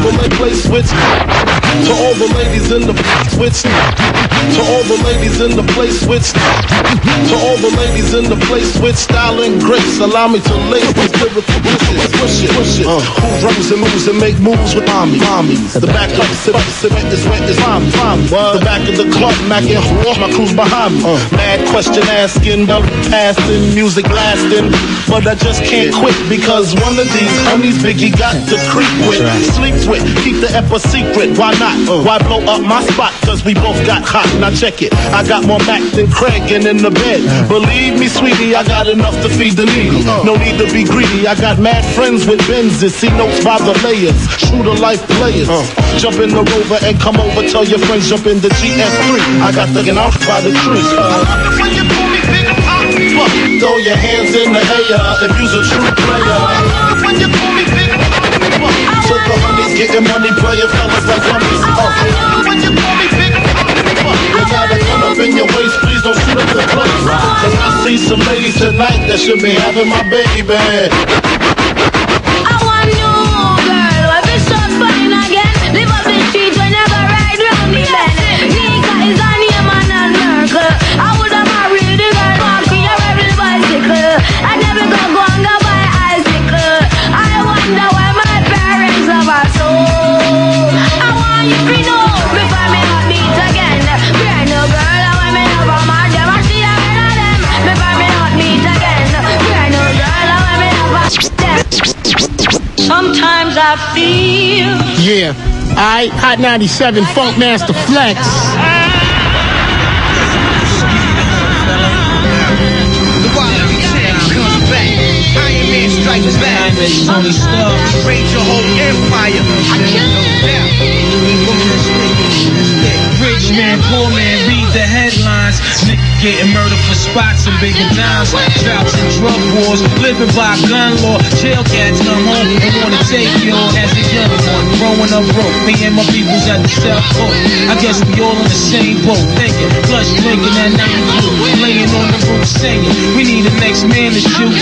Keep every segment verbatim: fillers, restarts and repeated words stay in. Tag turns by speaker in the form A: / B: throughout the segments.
A: the ladies play switch. To all the ladies in the switch. To all the ladies in the place switch. To all the ladies in the place switch. Style and grace, allow me to lay with lyrical pushes. Push it, push it. Uh, who runs and moves and make moves with mommy, mommies. The back up, sit up, sit back, is wet, is mom, mom. The back of the club, macking, my crew's behind me. Uh, mad question asking, but passing, music lasting. But I just can't quit because one of these homies Biggie got to creep with, sleep with, keep the ep a secret. Why not? Uh, Why blow up my spot? Cause we both got hot. Now check it. I got more Mac than Craig and in the bed. Believe me, sweetie, I got enough to feed the needy. No need to be greedy. I got mad friends with Benzes. See notes by the layers. True to life players. Uh, jump in the Rover and come over. Tell your friends jump in the G S three. I got the off by the tree. Uh, when you call me Big Papa, throw your hands in the air if you's a true player. When you call me Big Papa, so the honeys getting money, playing fellas like honeys. Uh, when you call me Big Papa, you gotta come up in your waist, please don't shoot up the place. Cause I see some ladies tonight that should be having my baby.
B: I want you, girl, if it's so fine again. Live up the street whenever ride round me bend. Nika is a name and a Merkel. I woulda married the girl, walking a rebel bicycle. I never go go and go buy icicle. I wonder why my parents love her so. I want you to know before me not meet again. Brand new girl, I want me love her more them. I see her in of them before me not meet again. Brand new girl, I want me love her them. Sometimes I feel.
C: Yeah. Alright, Hot ninety-seven, Funk Master Flex.
D: Strikes back, Tony Stark, raid your whole empire. I can't know that. Rich man, poor man, read the headlines. Nigga getting murdered for spots and bigger dimes. Droughts and drug wars, living by gun law. Jail cats come home and wanna take you on as a young one. Growing up broke, me and my peoples at the South Pole. I guess we all in the same boat, thinking, plus drinking that night blue, laying on the roof singing. We need the next man to shoot.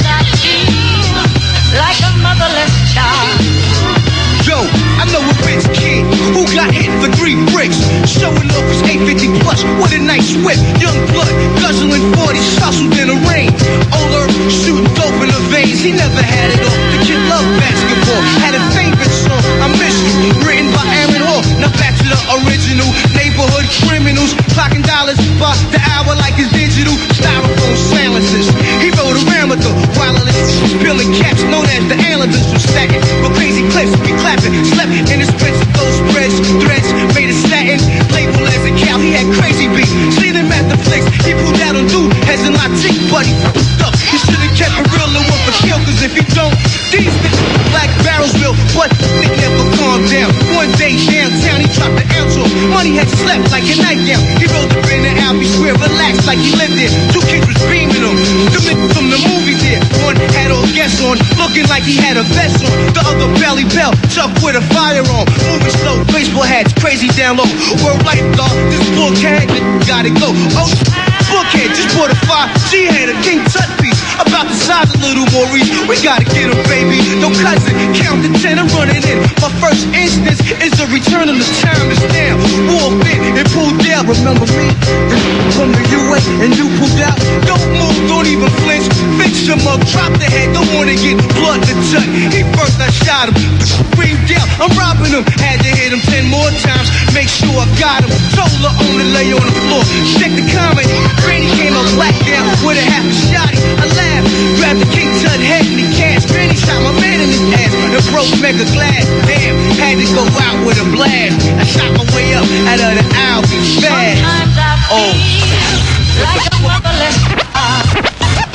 B: Like a motherless child.
D: Yo, I know a rich kid who got hit for three bricks. Showing off his eight fifty plus with a nice whip. Young blood, guzzling forties, hustled in the rain. Older, shooting dope in the veins. He never had it all. The kid loved basketball. Had a favorite song, I Miss You, written by Aaron Hall. Now back to the original. Neighborhood criminals, clocking dollars by the hour like it's digital. Styrofoam silences. He rode around with the wireless, spilling caps known as the islanders from stacking. But crazy clips be clapping. Slept in his prints, those spreads, threads made of satin. Label as a cow, he had crazy beat. Seen him at the flicks, he pulled out on dude, heads in my teeth, but he fucked up. He should've kept it real and went for kill, cause if he don't, these bitches black barrels will, but they never calm down. One day downtown, he dropped the ounce off. Money had slept like a nightgown. He rolled up in the Albee Square, relaxed like he lived there. Two kids was beaming him, the niggas from the movie there. One had all guests on, looking like he had a vest on. The other belly belt, tucked with a firearm. Moving slow, baseball hats, crazy down low. World life, dog, this bookhead, gotta go. Oh, bookhead, just bought a five G head, a King Tut piece. About the size of Little Maurice, we gotta get him, baby. No cousin, count to ten, I'm running in. My first instance is the return of the time is now. Wolf in and pulled out, remember me? From the U A and you pulled out. Don't move, don't even flinch. Fix your mug, drop the head, don't wanna get blood to touch. He first, I shot him, screamed out, I'm robbing him. Had to hit him ten more times, make sure I got him. Told her on the lay on the floor, check the comment. Granny came up black down with a half a shotty. I laughed, grabbed the King Tut head in the cash. Granny shot my man in his ass, the broke mega glass. Damn, had to go out with a blast. I shot my way up out of the Albee fast. Oh,
B: Like a motherless child.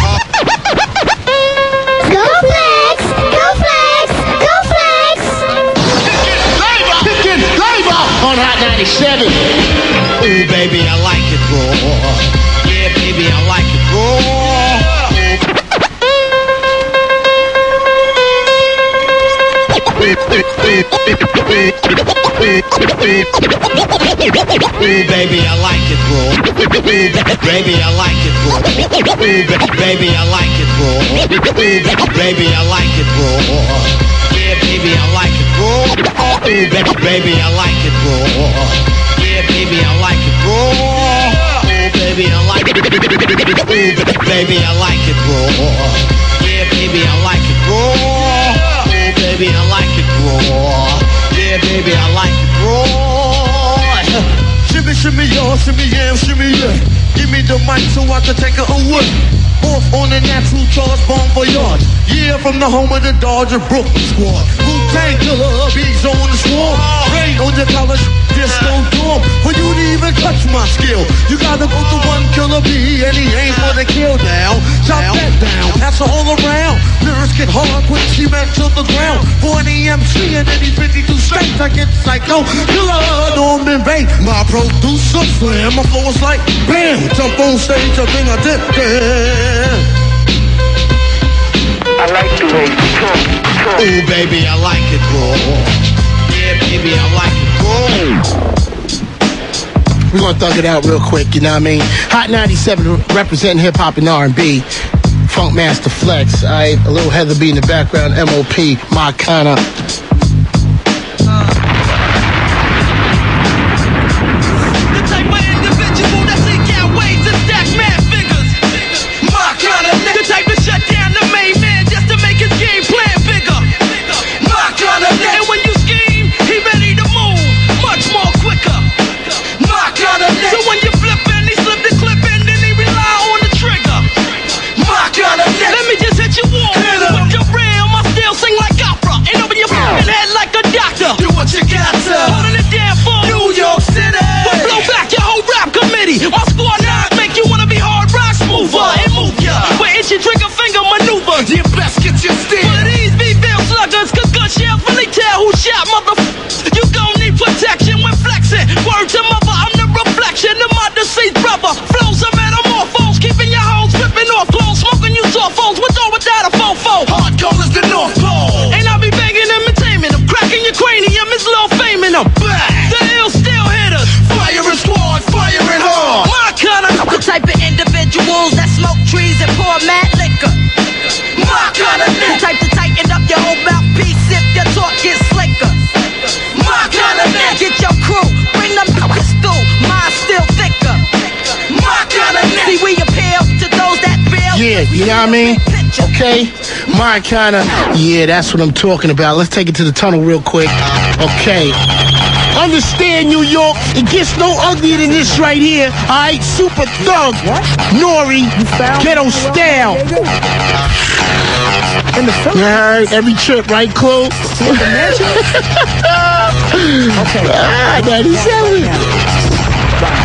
E: Go Flex! Go Flex! Go Flex!
C: Labor! Picking labor! On Hot ninety-seven.
D: ooh, baby, I like it raw. Yeah, baby, I like it raw. Ooh, baby, I like it raw. Baby, I like it raw. Baby, I like it raw. Baby, I like it raw. Yeah, baby, I like it raw. Ooh, baby, baby, I like it raw. Yeah, baby, I like it raw. Ooh, baby, I like it. Ooh, baby, I like it raw. Yeah, baby, I like it raw. Ooh, baby, I like it raw. Yeah, baby, I like it raw. Shimmy, shimmy, y'all, shimmy, yeah, shimmy, yeah. Give me the mic so I can take it away. Off on the natural charge, bon voyage. Yeah, from the home of the Dodger Brooklyn squad. Wu-Tang Killer, bees on the swarm. Rain on your college disco dorm. For you to even touch my skill, you gotta go to one killer bee, and he ain't for the kill down. Chop that down, pass it all around. Lyrics get hard, quick cement to the ground. For an E M C and any fifty-two states, I get psycho. Killer, Norman Bates, my producer, slam. My flow is like bam, jump on stage, I think I did that.
F: I like the way you talk, talk.
D: Ooh, baby, I like it raw. Yeah, baby, I like it raw.
C: We're gonna thug it out real quick, you know what I mean? Hot ninety-seven representing hip hop and R and B. Funk Master Flex, alright, a little Heather B in the background, M O P, my kinda.
G: The type of individual that seek out ways to stack mad figures. My kinda. The type to shut down the main man just to make his game plan bigger. My kinda. And when you scheme, he ready to move much more quicker. My kinda. So when you flip and he slip the clip and then he rely on the trigger. My kinda. Let me just hit you all with your realm. I still sing like opera and open your fucking head like a doctor. Do what you got to. Holding it down for New York City. But blow back your whole rap committee. My score nine make you wanna be hard rock smoother and move ya. With itchy trigger finger maneuvers. You best get your steel. For these B-Bill sluggers, cause gun shells really tell who shot motherfuckers. You gon' need protection when flexing. Word to mother, I'm the reflection of my deceased brother. Flows of metamorphose, keeping your hoes ripping off clothes, smoking you soft phones with or without a fofo. Hardcore is the North Pole. And I be banging them and taming them, cracking your cranium, it's low fame in them. The ill still hitters, firing squad, firing hard. My kind of
B: The type of individuals that smoke trees and pour mad liquor.
G: my kind of
B: The type to tighten up your whole mouthpiece if your talk gets slicker.
G: my kind of
B: Now get your crew, bring them niggas through. Mine still thicker.
G: my kind of
B: See, we appeal to those that feel.
C: Yeah, you know what I mean? Okay, my kinda. Yeah, that's what I'm talking about. Let's take it to the tunnel real quick. Okay. Understand, New York, it gets no uglier than this right here. Alright, Super Thug, Nori, Ghetto Style.
H: In the Philippines.
C: Alright, every trip, right, Clue?
H: Okay.
C: Ah, ninety-seven.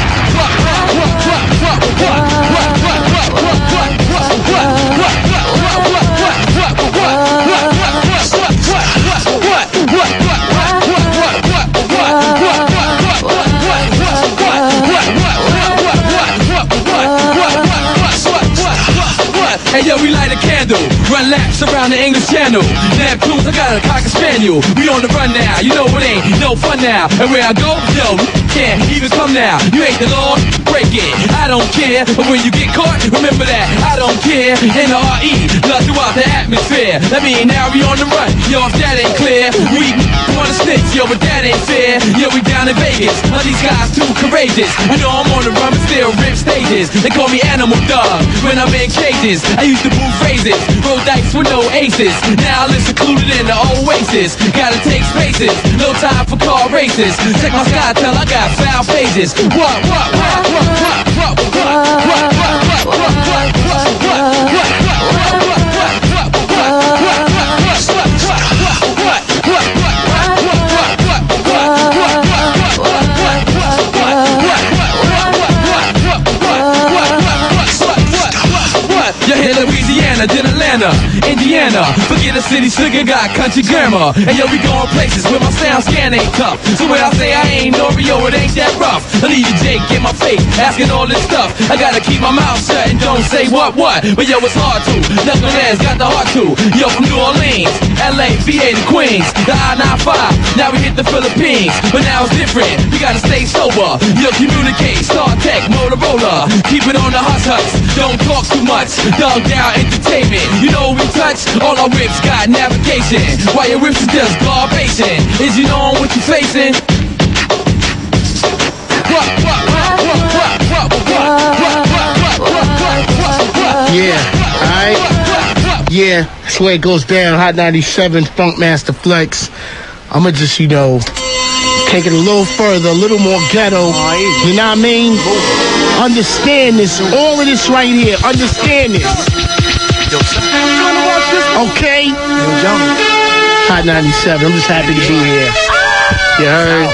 I: Hey yo, we light a candle, run laps around the English Channel. Neptunes, I got a cocker spaniel. We on the run now, you know it ain't no fun now. And where I go, yo, can't even come now. You ain't the law, break it. I don't care, but when you get caught, remember that I don't care. N R E, love throughout the atmosphere. That mean now we on the run, yo. If that ain't clear, we wanna snitch, yo, but that ain't fair. Yo, we down in Vegas, all these guys too courageous. You know I'm on the run, but still rip stages. They call me Animal Dog when I'm in cages. I used to move phrases, roll dice with no aces. Now I live secluded in the oasis. Gotta take spaces, no time for car races. Check my sky till I got foul pages. What, what, what, what, what, what, what, what, what, what, what, what, what, what, you hit Louisiana, then Atlanta, Indiana. Forget a city slicker, got country grammar. And yo, we going places where my sound scan ain't tough. So when I say I ain't Oreo, it ain't that rough. I leave you Jake in my face, asking all this stuff. I gotta keep my mouth shut and don't say what, what. But yo, it's hard to. Knuckleheads got the heart to. Yo, from New Orleans, L A, V A to Queens, the I ninety-five. Now we hit the Philippines, but now it's different. We gotta stay sober. Yo, communicate, Star Tech, Motorola. Keep it on the hush hush. don't talk too much. Dog down entertainment. You know we touch, all our whips got navigation. While your whips is just garbation. Is you know what you facing? What, what, what, what, what, what, what, what, what, what, what,
C: yeah, alright? Yeah, that's the way it goes down. Hot ninety-seven, Funkmaster Flex. I'ma just, you know, take it a little further, a little more ghetto. You know what I mean? Understand this, all of this right here. Understand this. Okay? Hot ninety-seven, I'm just happy to be here. You heard?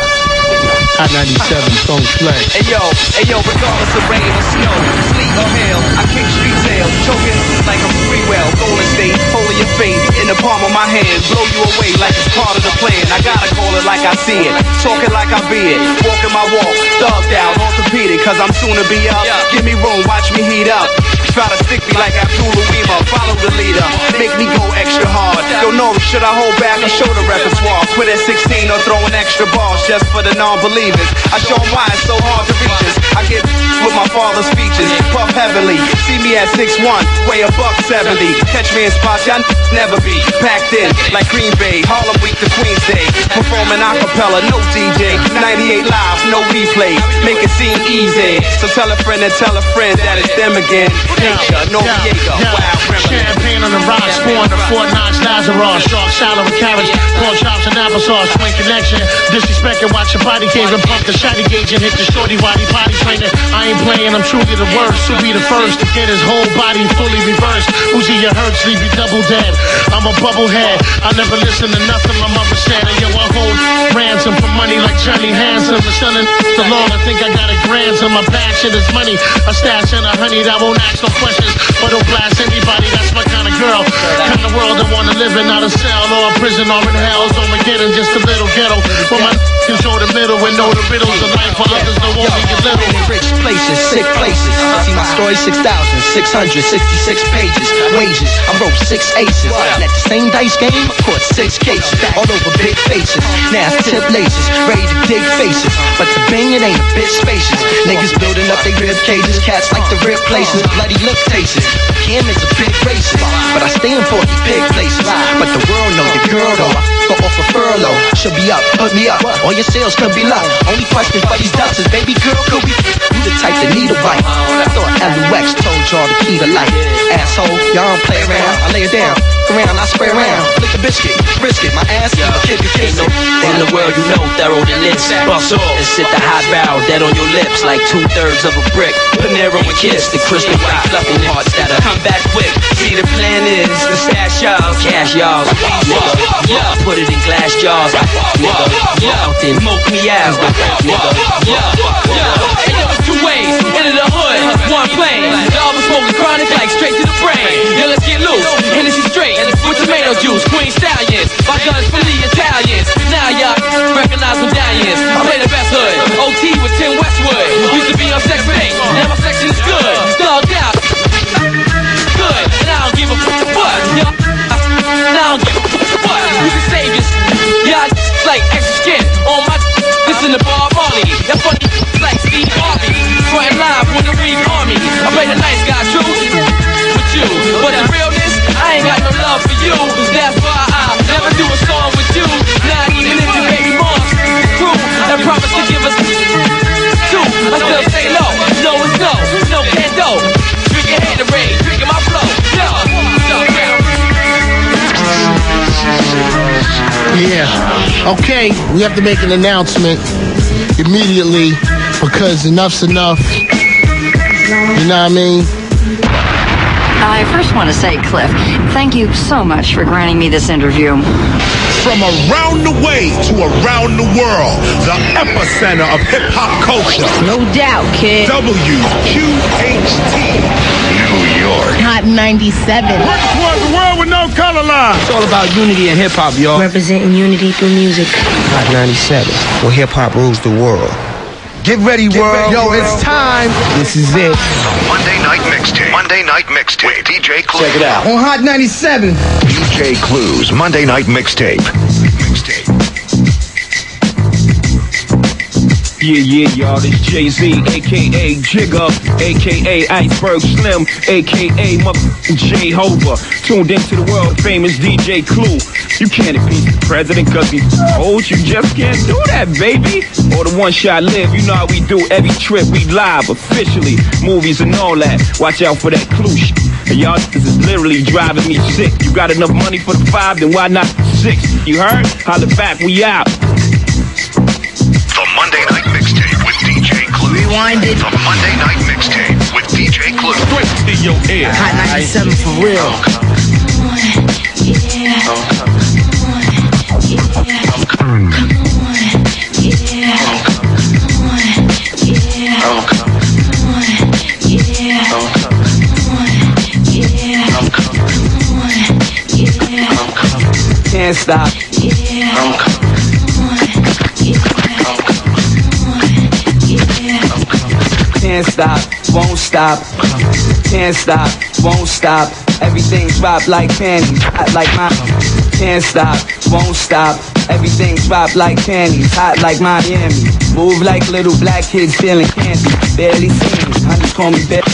C: Hot ninety-seven, Funk Flex.
H: Hey yo, hey yo, regardless of rain or snow, sleet or hail, I kick street sales, choking like I'm free well, Golden State, holding your faith in the palm of my hand, blow you away like it's part of the plan. I gotta call it like I see it, talking like I be it, walking my walk, thugged out, orthopedic, cause I'm soon to be up. Give me room, watch me heat up. Try to stick me like Abdullah Weaver, follow the leader, make me go extra hard. Don't know, should I hold back or show the repertoire? Quit at sixteen or throwing extra balls just for the non-believers. I show them why it's so hard to reach us. I get with my father's features, puff heavily. See me at six one, weigh a buck seventy. Catch me in spots y'all never be. Packed in like Green Bay, Harlem Week to Queens Day. Performing acapella, no D J. ninety-eight live, no replay. Make it seem easy. So tell a friend and tell a friend that it's them again. Nature, Noriega, wild remedy.
C: Champagne on the rocks, four on the Fort Knox, Lazarus, shark salad with carrots, pork chops and applesauce, twin connection. Disrespecting, watch your body cave and pump the shotty gauge and hit the shorty while he potty training. I ain't playing, I'm truly the worst. To be the first to get his whole body fully reversed. Uzi, you hurt, sleepy, double dead. I'm a bubblehead. I never listen to nothing my mother said. And yo, I hold ransom for money like Johnny Handsome. The son of the Lord, I think I got a grandson. My passion is money. A stash and a honey that won't ask no questions, but don't blast anybody. That's my kind of girl. Kind of world that wanna live in, not a cell or a prison or in hell. So I'm getting just a little ghetto. But my can show the middle and know the riddles of life for others that won't be a little.
H: Rich places, sick places. See my story, six thousand six hundred sixty-six pages. Wages, I wrote six aces. And at the same dice game, I caught six cases. All over big faces. Now it's tip laces, ready to dig faces. But the bang, it ain't a bit spacious. Niggas building up they rib cages. Cats like the rib places, bloody lip tastes. Kim is a big racist, but I stay in forty big places. But the world know your girl though. I go off a furlough. Should be up, put me up. All your sales could be low. Only question for these ducks is, baby girl, could we? You the type that need a bite. I thought L U X told y'all the key to life. Asshole, y'all don't play around. I lay it down, around, I spray around. Lick a biscuit, brisket, my ass, keep a kid, you kiss it.
J: In the world you know, thorough than this. Bust off and sit the high barrel dead on your lips like two thirds of a brick. Panero and Kiss, the crystal white fluffy parts that'll come back quick. See the plan is to stash y'all, cash y'all, nigga. Yeah, put it in glass jars, nigga. Yeah, then smoke me out, nigga. Yeah, yeah.
I: Hey, yo, it's two ways into the hood, one plane. Y'all been smoking chronic like straight to the brain. Yo, let's get loose, Hennessy straight with tomato juice, Queen Stallions. My guns for the Italians. Now y'all recognize medallions. I play the best hood, O T with Tim Westwood. Used to be on Section eight, now my section is good. Thugged out, good, and I don't give a fuck what. Y'all, I don't give a fuck what. You can save this, y'all like extra skin on my. Listen to Bob Marley, that funny like Steve Harvey. Frontin' live with the Reed Army. I play the nice guy, true, with you. But the realness, I ain't got no love for you. That's why I never do a song with you. Not even if your baby mom's crew that promised to give us two. I still say no, no is no, no can do. Drinking Haterade, drinking my flow. No, no,
C: Yeah. Okay, we have to make an announcement immediately because enough's enough. You know what I mean?
K: I first want to say, Cliff, thank you so much for granting me this interview.
L: From around the way to around the world, the epicenter of hip-hop culture.
B: No doubt, kid.
L: W Q H T, New York.
B: Hot ninety-seven.
L: Work towards the world with no color line.
H: It's all about unity and hip-hop, y'all.
B: Representing unity through music.
H: Hot ninety-seven, where hip-hop rules the world. Get ready, Get world. Ready, Yo, world. It's time. This is it.
M: Monday Night Mixtape. Monday Night Mixtape with D J Clues.
H: Check it out. On Hot ninety-seven.
M: D J Clues, Monday Night Mixtape. Mixtape.
N: Yeah, yeah, y'all, this Jay-Z, a k a. Jigga, a k a. Iceberg Slim, a k a. Motherfucking J-Hova. Tuned into the world-famous D J Clue. You can't beat the president cause he's old, you just can't do that, baby. Or the one shot live, you know how we do every trip, we live, officially. Movies and all that, watch out for that Clue shit. And y'all, this is literally driving me sick. You got enough money for the five, then why not six? You heard? Holla back, we out.
M: The Monday Night Mixtape with D J Clue.
O: Rewind it.
M: The Monday Night Mixtape with D J Clue.
N: Straight in your ear.
O: Hot ninety-seven for real.
B: Yeah.
O: Come on. Yeah.
H: Can't stop. Can't stop, won't stop. Can't stop, won't stop. Everything drop like panties, hot like my. Can't stop, won't stop. Everything drop like panties, hot like Miami. Move like little black kids stealing candy. Barely seen, honey call me Betty.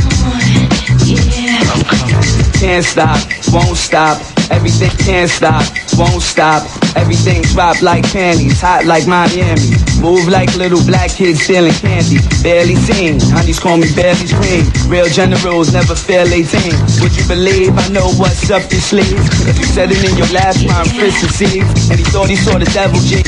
H: Can't stop, won't stop. Everything can't stop, won't stop. Everything drop like panties, hot like Miami. Move like little black kids stealing candy. Barely seen, honeys call me Barely's Queen. Real generals never fail eighteen. Would you believe I know what's up your sleeve? If you said it in your last rhyme, Chris deceived. And he thought he saw the devil G.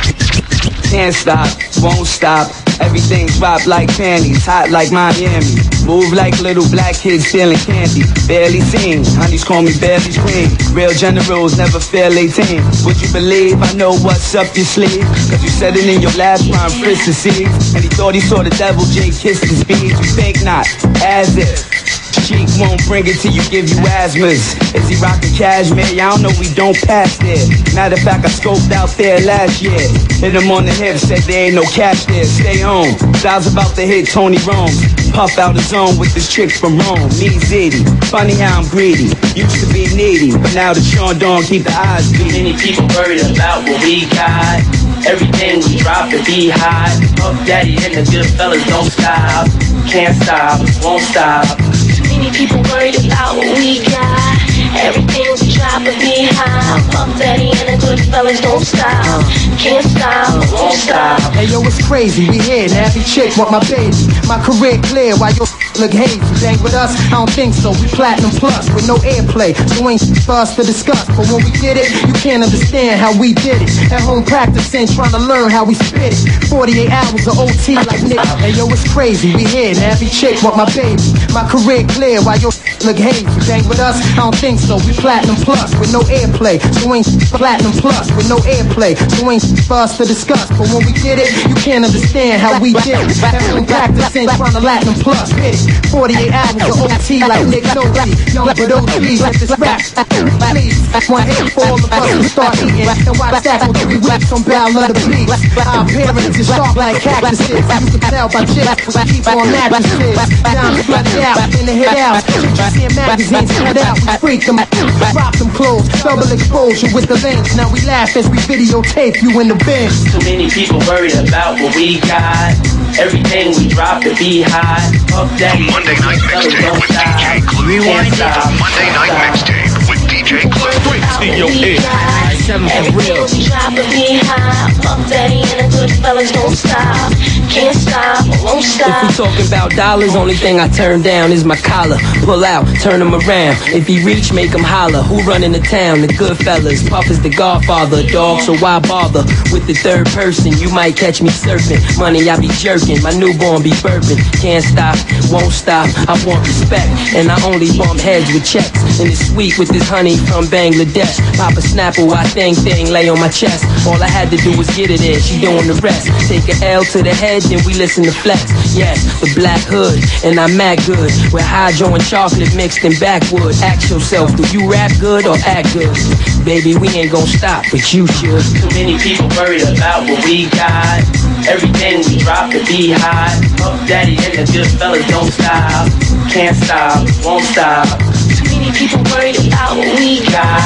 H: Can't stop, won't stop. Everything drop like panties, hot like Miami. Move like little black kids stealing candy. Barely seen, honeys call me Barely's Queen. Real generals never fail eighteen. Would you believe I know what's up your sleeve? Cause you said it in your last rhyme, Chris deceived. And he thought he saw the devil J kiss his beads. You think not, as if Cheek won't bring it till you give you asthmas. Is he rockin' cashmere? Y'all know we don't pass there. Matter of fact, I scoped out there last year. Hit him on the hip, said there ain't no cash there. Stay home. Styles about to hit Tony Rome. Puff out his zone with this chick from Rome. Me Zitty. Funny how I'm greedy. Used to be needy, but now the Sean Dawn keep the eyes beat.
J: Many people worried about what we got. Everything we drop to be high. Puff Daddy and the good fellas don't stop. Can't stop, won't stop.
B: Many people worried about what we got. Everything we drop and be high. Puff Daddy and the good fellas don't stop. Can't stop, won't stop.
O: Hey yo, it's crazy, we here, and every chick want my baby. My career clear while your look hazy. Bang with us? I don't think so. We platinum plus with no airplay, so ain't for us to discuss. But when we did it, you can't understand how we did it. At home practicing, trying to learn how we spit it. forty-eight hours of O T like Nick. Hey yo, it's crazy, we here, and every chick want my baby. My career clear while your look hazy. Bang with us? I don't think so. We platinum plus with no airplay, so ain't platinum plus with no airplay, so ain't for us to discuss. But when we did it, you can't understand how we did it. At home practicing, trying to platinum plus hit it. forty-eight hours of O T like Nick Nolte. Young but O Gs let this rap. Please, one hit for all of us to start eating. And watch that for three weeks on Battle of the Beach. Our appearance is sharp like cactuses. You can tell by chicks, we keep on mattresses. Down flooded out in the hit out. You see magazines cut out, we freak them. Drop them clothes, double exposure with the lens. Now we laugh as we videotape you in the bin.
J: Too many people worried about what we got. Everything we drop to be high. Puff Daddy.
M: The Monday Night Mixtape with D J Clue.
J: Rewind it.
M: The Monday Night Mixtape with D J Clue.
N: Straight to your ear.
B: Everything we drop and be high. Puff Daddy and the good fellas don't stop. Can't stop, won't stop.
J: If we talking about dollars, only thing I turn down is my collar. Pull out, turn him around. If he reach, make him holler. Who running the town? The good fellas. Puff is the godfather, dog, so why bother with the third person? You might catch me surfing. Money I be jerking, my newborn be burping. Can't stop, won't stop. I want respect, and I only bump heads with checks. And it's sweet with this honey from Bangladesh. Pop a Snapple, I thing thing lay on my chest. All I had to do was get it in. She doing the rest. Take a L to the head, then we listen to flex. Yes, the black hood, and I'm mad good. With hydro and chocolate mixed in backwood. Ask yourself, do you rap good or act good? Baby, we ain't gon' stop, but you should. Too many people worried about what we got. Everything we drop to be high. Puff Daddy and the good fellas don't stop. Can't stop, won't stop.
B: Too many people worried about what we got.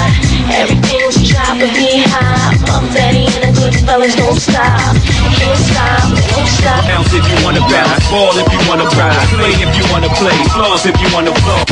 B: Everything was try to be high. Mom, daddy, and the good fellas don't stop. Can't stop, won't stop.
N: Bounce if you wanna bounce, ball if you wanna bounce, play if you wanna play, floss if you wanna floss.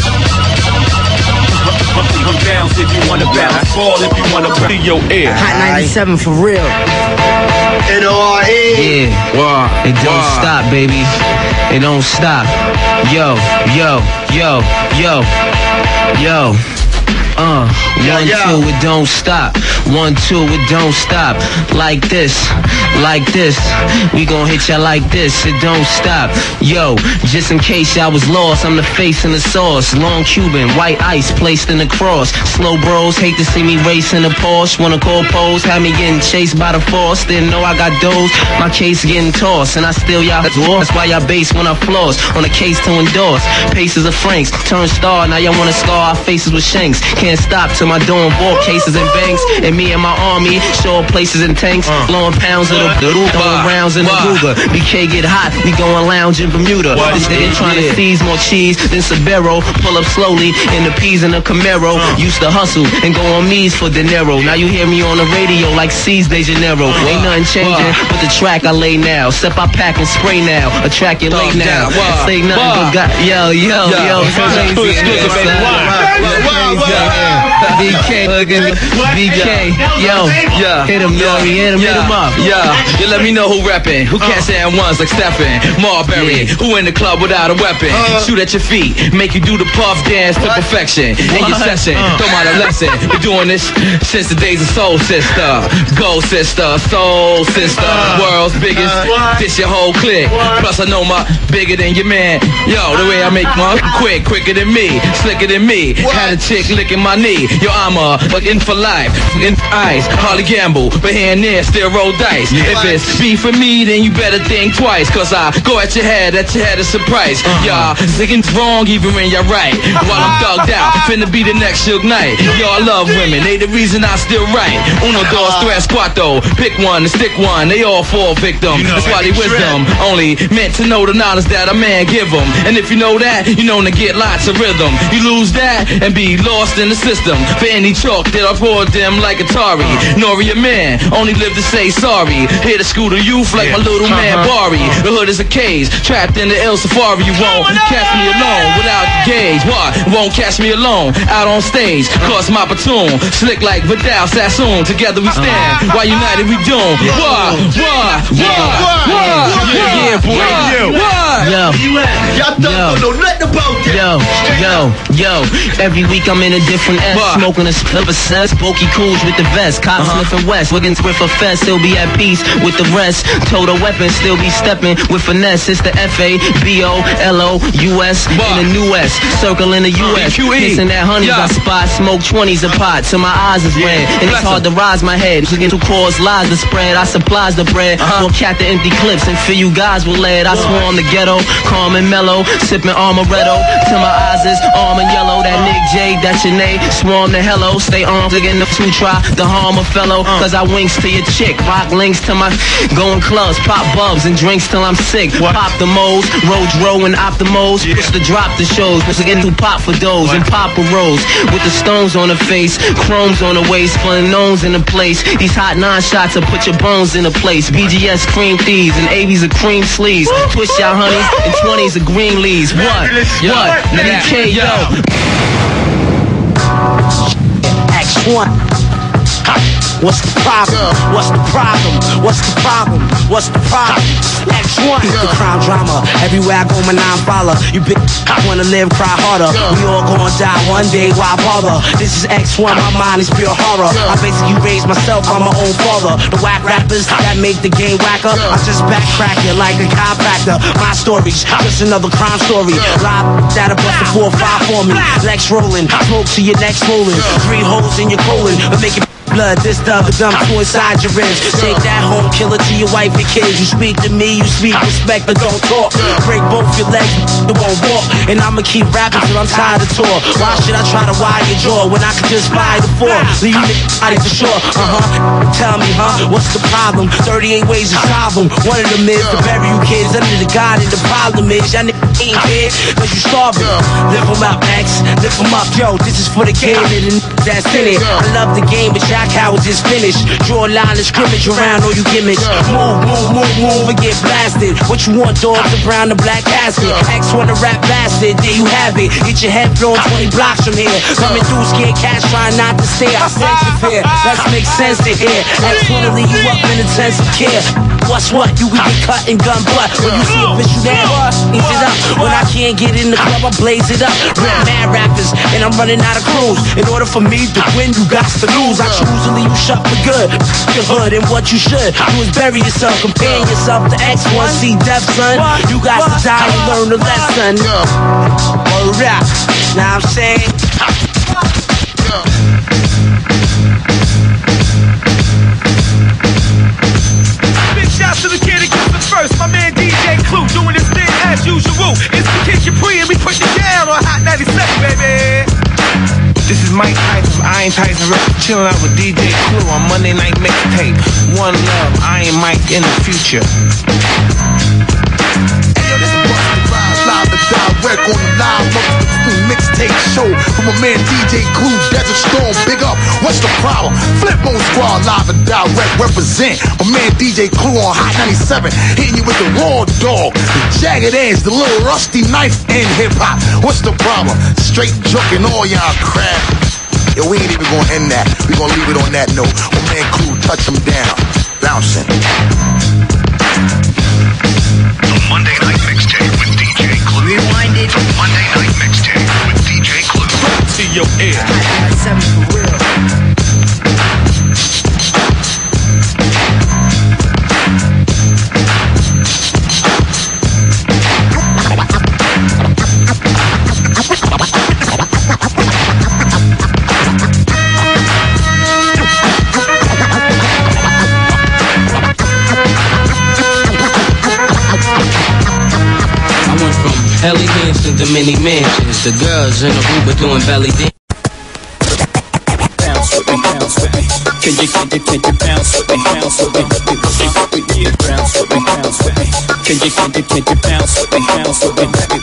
N: Bounce if you wanna bounce, ball if you wanna bounce. In your ear.
P: Hot ninety-seven for real.
Q: N O R E.
J: Yeah, wow. It don't wow. stop, baby. It don't stop. Yo, yo, yo, yo, yo. Uh, one, yeah, yeah. two, it don't stop. One, two, it don't stop. Like this, like this. We gon' hit ya like this, it don't stop. Yo, just in case y'all was lost, I'm the face in the sauce. Long Cuban, white ice placed in the cross. Slow bros hate to see me racing a Porsche. Wanna call pose, had me getting chased by the force. Didn't know I got those, my case getting tossed. And I still y'all door. That's why y'all base when I floss. On a case to endorse. Paces of Franks, turn star. Now y'all wanna scar our faces with shanks. Can't stop till my doing ball cases and banks. And me and my army show up places in tanks. Uh, blowing pounds of the doodle, throwing rounds in the Ruger. B K get hot, we going lounge in Bermuda. What? This nigga trying to seize more cheese than Sabero. Pull up slowly in the peas in a Camaro. Uh, Used to hustle and go on me's for dinero. Now you hear me on the radio like C's de Janeiro. Uh, Ain't nothing changing uh, but the track I lay now. Step I pack and spray now. Attract you late now. Uh, Say nothing uh, but got yo yo yo. yo B K, B K, yo, yeah, hit him, yo, hit him, hit him up.
I: Yeah, you let me know who reppin', who can't stand ones like Stephen Marbury, yeah. Who in the club without a weapon, uh, shoot at your feet, make you do the puff dance to what? perfection. In your session, uh. throw out a lesson. Been doing this since the days of Soul Sister, Go Sister, Soul Sister, uh, world's biggest. Uh, this your whole clique. What? Plus I know my bigger than your man. Yo, the way I make my quick, quicker than me, slicker than me. What? Had a chick licking my knee. Yo, I'm a but in for life, in eyes, hardly gamble, but here and there still roll dice. Yeah. If it's beef for me, then you better think twice, cause I go at your head, at your head is a price. Uh-huh. Y'all thinking's wrong even when you're right. While I'm thugged out, finna be the next Suge Knight. Yo, I love women, they the reason I still write. Uno, dos, tres, cuatro, pick one and stick one, they all fall victim. You know, that's why they wisdom only meant to know the knowledge that a man give them. And if you know that, you know to get lots of rhythm. You lose that and be lost in the system. For any chalk that I poured them like Atari. Nori a man, only live to say sorry. Here to school the youth like my little man Bari. The hood is a cage, trapped in the El Safari. You won't catch me alone without the gauge. What? Won't catch me alone out on stage. Cause my platoon, slick like Vidal Sassoon. Together we stand, while united we doom. What? What? What? What? Yeah, boy. What?
J: Yo,
Q: y'all don't know nothing about that.
J: Yo, yo, yo. Every week I'm in a different S, smoking a split of cess. Bulky cools with the vest, Cop uh-huh. Smith and West. Wiggins with a fest, still be at peace with the rest. Total weapon, still be stepping with finesse. It's the F A B O L O U S in the new S, circle in the U S. Kissing that honey, yeah. I spot smoke twenties a pot till my eyes is red, yeah. And it's hard to rise my head. Get to cause lies to spread. I supplies the bread. Uh-huh. We'll cat the empty clips and fill you guys with lead. I swarm the ghetto, calm and mellow, sipping Amaretto till my eyes is arm and yellow. That Nick J, that's your name. Swarm the hello, stay armed again to try the harm a fellow. Cause I winks to your chick, rock links to my going clubs, pop bubs and drinks till I'm sick. What? Pop the moles, road row and optimals, yeah. Push the drop the shows, push again to pop for those and pop a rose with the stones on the face, chromes on the waist, fun nose in the place. These hot nine shots will put your bones in a place. B G S cream thieves and A V's are cream sleeves. Twist y'all honeys and twenties are green leaves. What? Yo, what? D K, yo.
P: X one. What's the problem? What's the problem? What's the problem? What's the problem? X one. The crime drama. Everywhere I go, my nine follow. You bitch wanna live, cry harder. We all gonna die one day, why bother? This is X one, my mind is pure horror. I basically raised myself, I'm my own father. The whack rappers that make the game whacker, I just backtrack it like a chiropractor. My story's just another crime story. Live that a bust a four or five for me. Lex rolling, smoke to your neck swollen. Three holes in your colon, but make it blood, this the other dumb two inside your ribs. Take that home, kill it to your wife and kids. You speak to me, you speak respect, but don't talk. Break both your legs, you won't walk. And I'ma keep rapping till I'm tired of tour. Why should I try to wire your jaw when I could just buy the four? Leave you out for sure, uh-huh. Tell me, huh, what's the problem? thirty-eight ways to solve them. One of them is to bury you kids under the God, and the problem is y'all niggas ain't here, cause you starving. Lift them up, X, lift them up, yo. This is for the game and the that's in it. I love the game, but y'all cowards is finished. Draw a line of scrimmage around all you gimmicks. Move, move, move, move, and get blasted. What you want, dogs, the brown, the black casket. X want a rap bastard, there you have it. Get your head blown twenty blocks from here. Coming through, scared cats trying not to stare. I sense your fear, let's make sense to hear. X wanna leave you up in intensive care. What's what? You can get cut and gun butt. When you see a bitch, you down, ease it up. When I can't get in the club, I blaze it up. Rip mad rappers, and I'm running out of crews. In order for me to win, you got to lose. I choose to leave you shut for good. Your hood and what you should do is bury yourself, comparing yourself to X one. See death, son. You got to die and learn the lesson. Word up. Now I'm saying.
G: Big shouts to the kid that gets the first. My man D J Clue doing his thing as usual. It's the Kid Capri and we put it down on Hot ninety-seven, baby.
R: This is Mike Tyson, Iron Tyson, chilling out with D J Clue on Monday Night Mixtape. One love, Iron Mike in the future.
L: Hey, yo, this is Busta Rhymes, live and direct on the live mixtape show from my man D J Clue, Desert Storm, big up. What's the problem? Flipmode Squad, live and direct, represent my man D J Clue on Hot ninety-seven, hitting you with the raw dog, the jagged edge, the little rusty knife in hip hop. What's the problem? Straight joking all y'all crap. Yo, we ain't even gonna end that. We gonna leave it on that note. My man Clue, touch him down, bouncing.
M: The Monday Night Mixtape with D J Clue.
P: Rewind it.
M: The Monday Night Mixtape with D J Clue.
R: To your ear.
P: Seven for real.
J: Ellie Hanson to many mansions. The girls in the Uber doing belly dance.
S: Bounce with me, bounce with me. Can you, can you, can you bounce with me, bounce with me? Yeah, bounce with me, bounce with me. Can you, can you, can you bounce with me, bounce with me?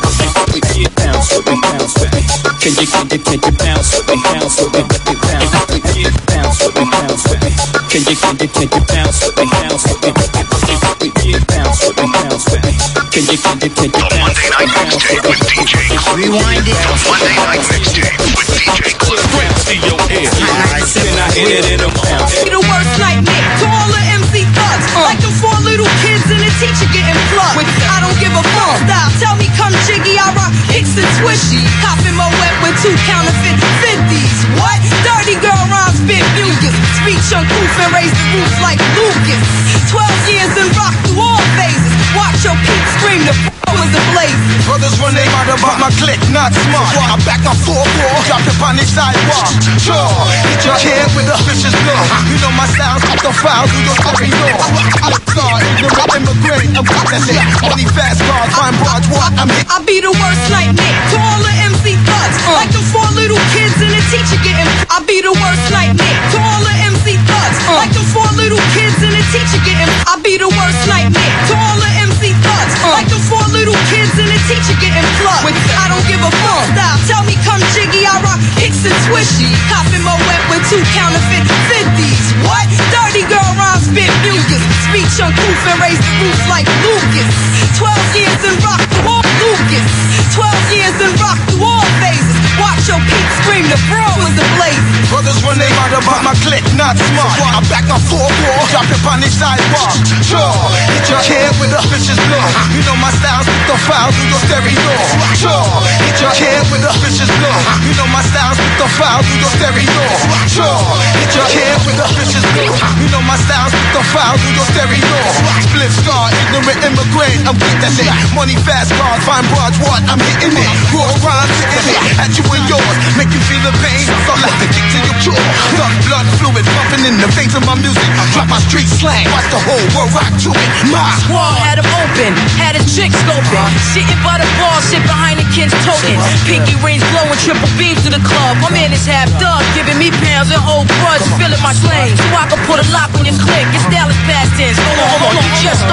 S: Yeah, bounce with me, bounce with me. Can you, can you, can you bounce with me, bounce with me? Yeah, bounce with me, bounce with me. Can you, can you, can you bounce with me, bounce with me? Yeah, bounce with me, bounce with me. Can you, can you, can you
M: The Monday Night Mixtape with D J Clue.
P: Rewind it.
M: The Monday Night Mixtape with D J Clue.
R: To your ear. Then I hit it in the mouth.
G: Be the worst nightmare to all the M C thugs. Like them four little kids and a teacher getting plugged. I don't give a fuck. Style, tell me come jiggy, I rock hicks and swishy. Copping my wet with two counterfeit fifties. What? Dirty girl rhymes, spit mucus. Speech uncouth and raise the roof like Lucas. Twelve years and rock through all phases. Watch your peeps scream, the f*** was ablaze.
D: Brothers run they mad about my clique, not smart. I back up four four, drop it on the sidewalk. Sure, hit your head with a vicious blow. You know my style's got the file through your every door. I'm a star, ignorant immigrant. I'm what that's it. Only fast cars, fine broads, what I'm hit.
G: I be the worst nightmare to all the M C thugs. Like them four little kids and a teacher getting. I be the worst nightmare to all the M C thugs. Like them four little kids and a teacher getting. I be the worst nightmare to all the M C thugs. Like them four little kids and a teacher getting plugged. I don't give a fuck. Style, tell me come jiggy, I rock hicks and swishy. Copping my wet with two counterfeit fifties. What? Dirty girl rhymes, spit mucus. Speech uncouth and raise the roof like Lucas. Twelve years and rock through all Lucas. Twelve years and rock through all phases. Watch your peeps scream, the bro was ablaze.
D: Brothers run they mad about my clique, not smart. I back up four four, drop it on the sidewalk. Sure, hit your head with a vicious blow. You know my style's with the file through your stereo. Sure, hit your head with a vicious blow. You know my style's with the file through your stereo. Sure, hit your head with a vicious blow. You know my style's with the file through your stereo. Split star, ignorant immigrant. I'm with that shit. Money fast cars, fine broads, what I'm hitting it. Raw rhymes hitting it at you and yours. Make you feel the pain, so like the kick to your jaw. Dark blood fluid pumping in the veins of my music. Drop my street slang, watch the whole world rock to it. My
G: squad had him open, had a chick scoping. Sitting by the bar, sit behind the kids token. Pinky rings blowing triple beams to the club. My man is half dug, giving me pounds and whole buds, filling my slang. So I can put a lock on your click. Your style is past tense. Hold on, hold on, you just started rapping.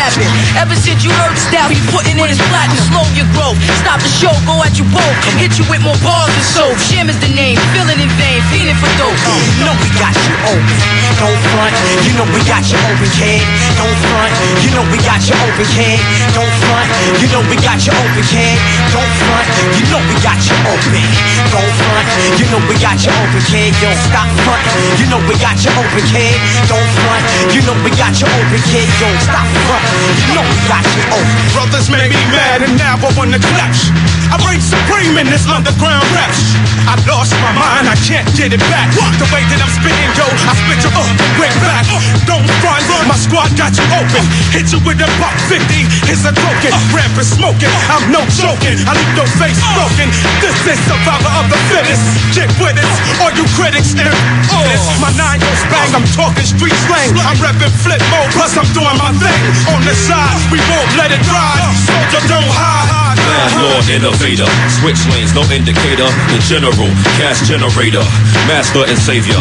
P: happened? Ever since you heard the style, you putting in his platinum. Slow your growth, stop the show, go at you both. Hit you with more bars than soap. Shim is the name, feeling in vain, feeling for dope. You know we got you open, don't front. You know we got you open, kid. Don't front. You know we got you open, kid. Don't front. You know we got you open, kid. Don't front. You know we got you open. Don't front. You know we got you open, kid. Yo, stop front. You know we got you open, kid. Don't front. You know we got you open, kid. Yo, stop front. You know we got you open.
T: Brothers made me mad and now I wanna clash. I reign supreme in this underground rap. I lost my mind, I can't get it back. The way that I'm spitting, yo, I spit you up, break back. Don't front, my squad got you open. Hit you with a buck fifty, it's a token. Rampant smoking, I'm no joking. I leave your face broken. This is survivor of the fittest. Get with it, all you critics and oh. My nine goes bang, I'm talking street slang. I'm repping flip mode, plus I'm doing my thing. On the side, we won't let it ride. Soldier, don't hide.
U: Landlord, innovator, switch lanes, no indicator. The general, cash generator, master and savior.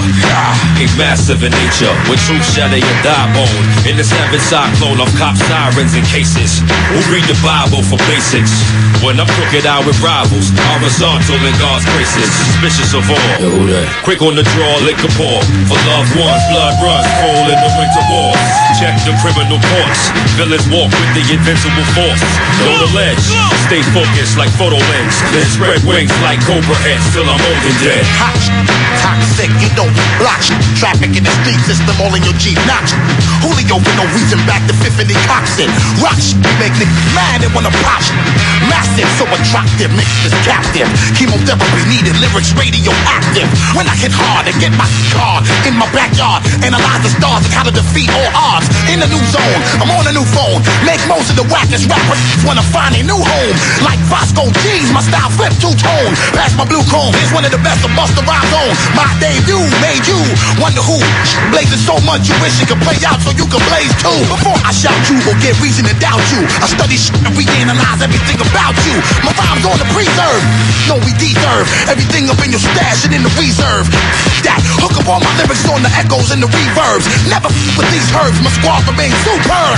U: A massive in nature, with truth shatter your thigh bone. In the savage cyclone of cop sirens and cases. Who read the Bible for basics? When I'm crooked out with rivals, horizontal in God's graces. Suspicious of all. Quick on the draw, liquor pour. For loved ones, blood runs cold in the winter wars. Check the criminal courts. Villains walk with the invincible force. Know the ledge. Stay focused like photo lens. Then spread wings like cobra heads till I'm old and dead.
L: Hot, toxic, you don't block. Traffic in the street system, all in your Jeep notch. Julio with no reason back to fifth and they coxin'. Rock shit, make niggas mad and wanna pop. Massive, so attractive, mixed is captive. Chemotherapy needed, lyrics radioactive. When I hit hard and get my card in my backyard, analyze the stars and how to defeat all odds. In the new zone, I'm on a new phone. Make most of the wackest rappers wanna find a new home. Like Vasco G's, my style flip two-tone. Pass my blue chrome, here's one of the best of Busta Rhymes on. My debut made you wonder who blazing so much you wish it could play out so you could blaze too. Before I shout you or get reason to doubt you, I study shit and reanalyze everything about you. My rhymes on the preserve, no we deserve everything up in your stash and in the reserve. That hook up all my lyrics on the echoes and the reverbs. Never f with these herbs, my squad remains superb.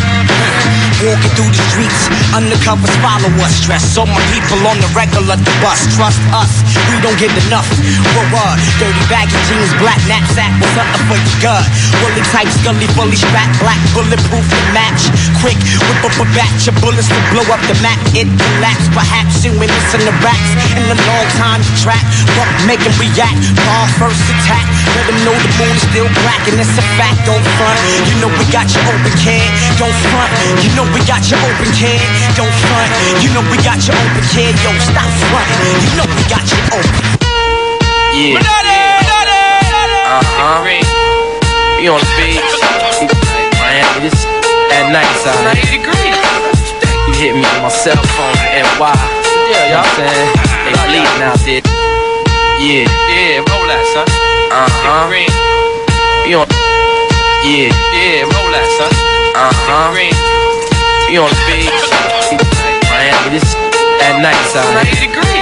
P: Walking through the streets, undercovers follow us. Stress all my people on the regular the bus. Trust us, we don't get enough. For what? Dirty baggy jeans, black knapsack with something for your gut. Woolly type, scully, fully strapped, black bulletproof to match. Quick, whip up a batch of bullets to blow up the map. It collapse, perhaps you ain't listen to raps. In the long time to trap, but make them react. Ball first attack, let them know the moon is still black and it's a fact. Don't front, you know we got you open, kid. Don't front, you know we got you open, kid. Don't front, you know we got you open, kid. Yo, stop frontin', you know we got you open.
J: Yeah. Uh-huh. We on the beach. Miami, this at night side. ninety degrees. You hit me on my cell phone and why? Yeah, y'all saying they bleeding out there. Yeah. Yeah, roll that, son. Uh-huh. We on. Yeah. Yeah, roll that, son. Uh-huh. We on the beach. Miami, this at night side. ninety degrees.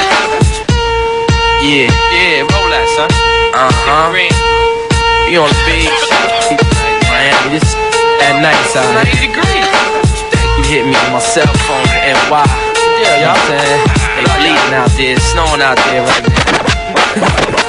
J: Yeah. Yeah, roll that, son. Uh-huh. We on the beach. Miami, this at night side. ninety degrees. You hit me on my cell phone and why? Yeah, y'all saying they bleeding out there, snowing out there right now.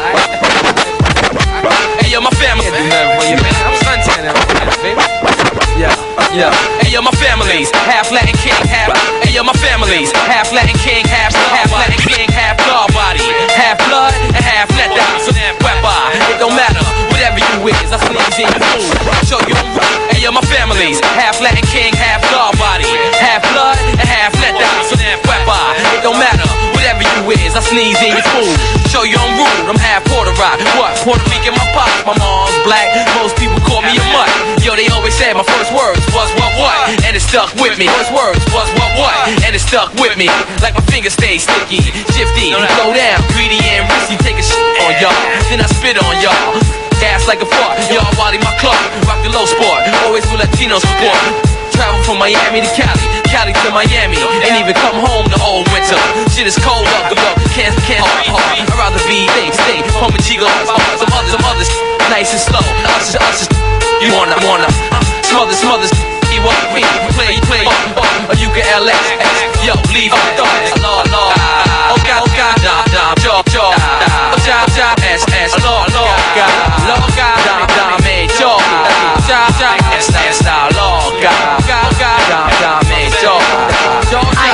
J: Hey, yo, my family. I'm suntanning, baby. Yeah, yeah. Hey, yo, my family's half Latin king, half. Hey, yo, my family's half Latin king, half half Latin king, half God body, half blood and half let down. So damn weapon, it don't matter. Whatever you is, I sneeze in your food. Show you I'm right. Hey, yo, my family's half Latin king, half God body, half blood and half let down. So damn weapon, it don't matter. Whatever you is, I sneeze in your food. Show you I'm rude. I'm half Puerto Rican. What? Puerto Rican, my pop. My mom's black. Most people call me a mutt. Yo, they always said my first words was what what, and it stuck with me. First words was what what, and it stuck with me. Like my fingers stay sticky, shifty, slow down, greedy and risky. Take a shit on y'all, then I spit on y'all. Gas like a fart, y'all Wally my club. Rock the low sport, always with Latino support. Travel from Miami to Cali, Cali to Miami, ain't even come home the whole winter. Shit is cold up the block, can't can't hard, hard. I'd rather be stay, stay, pumping Chico. Some others, some others, nice and slow. Us is us is you wanna wanna smother smothers. see what we play, play, or you can L X. Yo, leave a thought. Lord, Lord. Oh God, oh God, dom, dom, jaw, jaw. Oh job, job, ass, ass. Lord, Lord, God, Lord, God, dom, dom, man, jaw. Job, job, ass, ass, Lord, God, God, God, dom, dom, man, jaw.
A: Ay,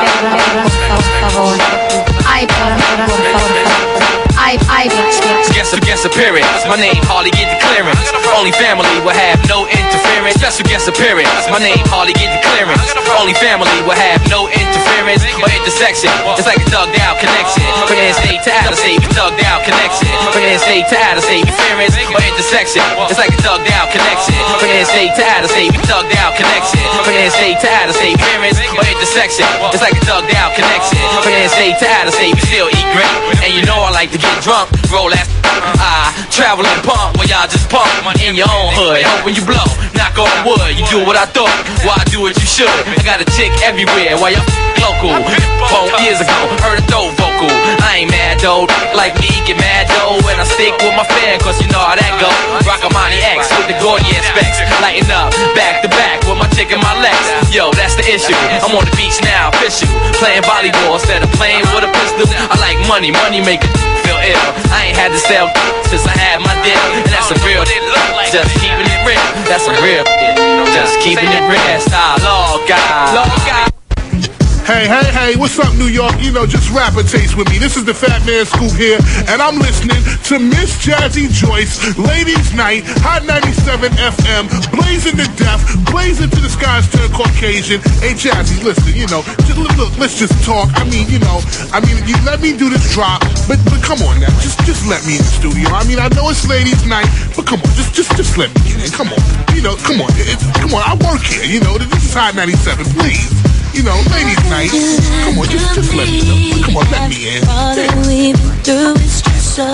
A: por favor. Ay, por favor. I, I,
J: Guest, guest appearance. My name hardly get the clearance. Only family will have no interference. Special guest appearance. My name hardly get the clearance. Only family will have no interference or intersection. It's like a thugged out connection. From in-state to out-of-state, we thugged out connection. From in-state to out-of-state, interference or intersection. It's like a thugged out connection. From in-state to out-of-state, we thugged out connection. From in-state to out-of-state, interference or intersection. It's like a thugged out connection. From in-state to out-of-state, we still eat great. And you know I like to get drunk, roll that. I travel and pump while y'all just pump in your own hood. Hoping you blow, knock on wood. You do what I thought, why I do what you should. I got a chick everywhere while y'all local. Four years ago, heard a dope vocal. I ain't mad though, like me get mad though. And I stick with my fan, cause you know how that go. Rock a Monty X with the Gordian specs. Lighten up, back to back with my chick and my legs. Yo, that's the issue. I'm on the beach now, official. Playing volleyball instead of playing with a pistol. I like money, money make it feel ill. I ain't had to sell since I had my deal. And that's a real just keeping it real. That's a real just keeping it real. Style, Lord God, Lord God.
C: Hey, hey, hey, what's up, New York? You know, just rapper taste with me. This is the Fat Man Scoop here, and I'm listening to Miss Jazzy Joyce, Ladies Night, Hot ninety-seven F M, blazing to death, blazing to the skies, turn Caucasian. Hey, Jazzy, listen, you know, just, look, let's just talk. I mean, you know, I mean, you let me do this drop, but but come on now, just just let me in the studio. I mean, I know it's Ladies Night, but come on, just just just let me get in. Come on, you know, come on, it's, come on, I work here. You know, this is Hot ninety-seven, please. You know, ladies' night. Come on, just just let me know. Come on, let me in.
B: All that we've been through is just so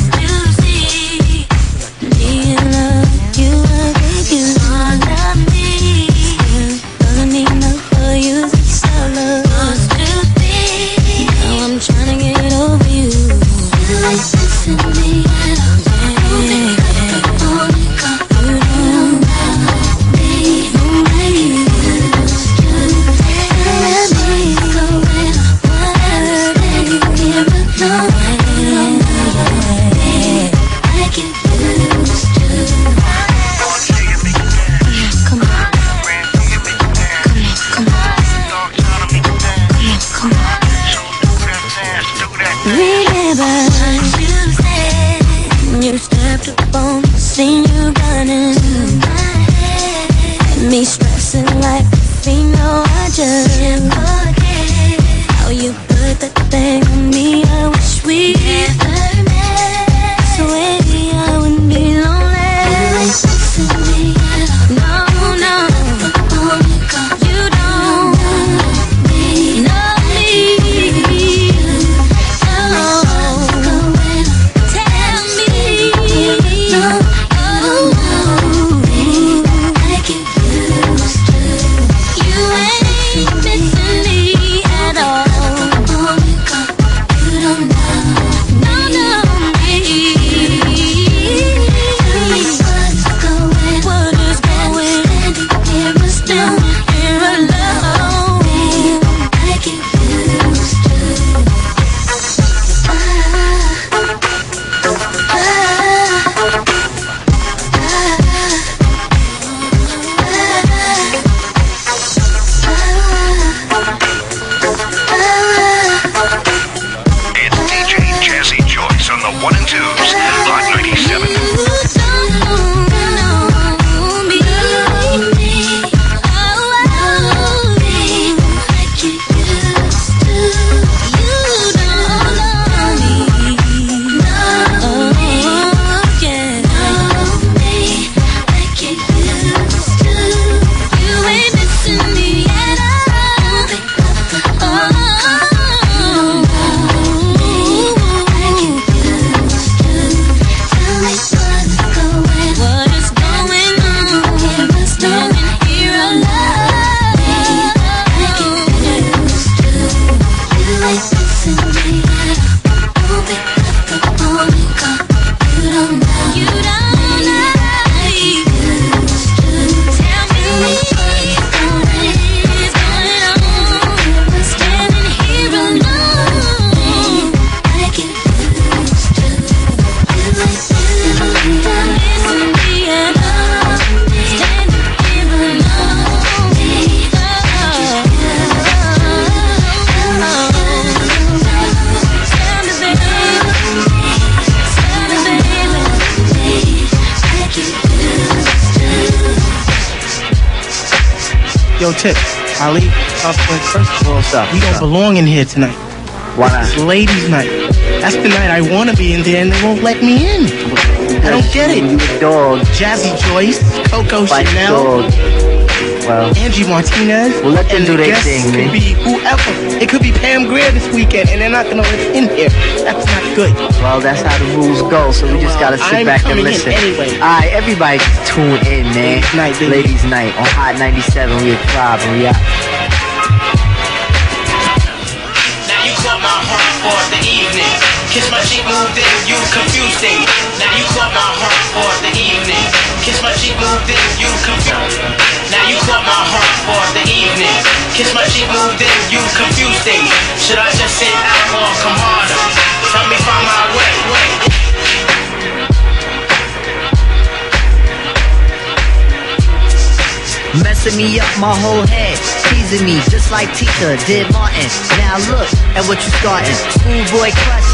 B: easy. Me and love, you love you, all of me. Doesn't need no for you, it's all love. Now I'm trying to get over you. You like this in me at all. You stepped up on the scene, you running. Me stressing like a fiend, no, I just can't forget how you put that thing on me. I wish we never met, so maybe I wouldn't be lonely. Listen to me at all. No, no, you don't know me.
C: Yo, Tip, Ali, uh, first of all,
E: What's up?
C: we don't belong in here tonight.
E: Why not?
C: It's ladies' night. That's the night I want to be in there, and they won't let me in. I don't get it.
E: Dog.
C: Jazzy Joyce, Coco
E: Fight
C: Chanel,
E: dog. Well,
C: Angie Martinez.
E: Well, let them
C: and
E: do
C: the
E: their
C: guests
E: thing,
C: could
E: man.
C: be whoever. It could be Pam Grier this weekend, and they're not gonna let us in here. That's not good.
E: well, that's how the rules go, so we just gotta sit
C: I'm
E: back and
C: coming in
E: listen.
C: anyway.
E: Alright, everybody just tune in, man.
C: Ladies' night, baby.
E: Ladies' night on Hot ninety-seven. We at Thrive, and we out.
J: Now you caught my heart for the evening. Kiss my cheek, moved in, you confused things. Now you caught my heart for the evening. Kiss my cheek, moved in, you confused. Now you caught my heart for the evening. Kiss my cheek, moved in, you confused things. Should I just sit out or come harder? Help me find my way. way.
P: Messing me up my whole head, teasing me just like teacher did Martin. Now look at what you starting, schoolboy crush.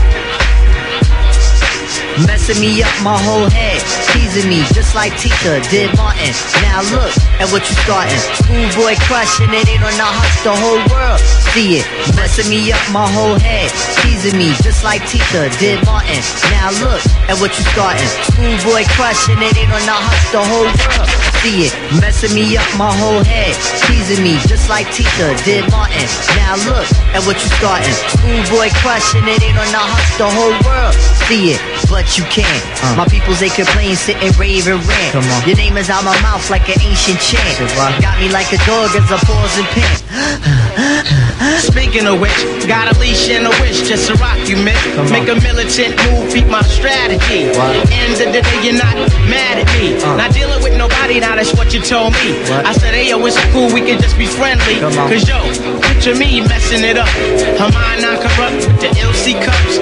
P: Messing me up my whole head, teasing me just like teacher did Martin. Now look at what you starting, schoolboy crush, and it ain't on the hush, the whole world see it. Messing me up my whole head, teasing me just like teacher did Martin. Now look at what you starting, schoolboy crush, and it ain't on the hush, the whole world see it. Messing me up my whole head, teasing me just like teacher did Martin. Now look at what you starting, schoolboy crush, and it ain't on the hush, the whole world see it. But you can't. Uh. My peoples, they complain, sit and rave and rant.
E: Come on.
P: Your name is out my mouth like an ancient chant. Got me like a dog as a pause and pant.
J: Speaking of which, got a leash and a wish just to rock you, man. Make a militant move, feed my strategy. End of the day, you're not mad at me.
E: Uh.
J: Not dealing with nobody, now that's what you told me.
E: What?
J: I said, hey, yo, it's cool, we can just be friendly.
E: Come on.
J: Cause yo, picture me messing it up. Her mind not corrupt with the L C cups.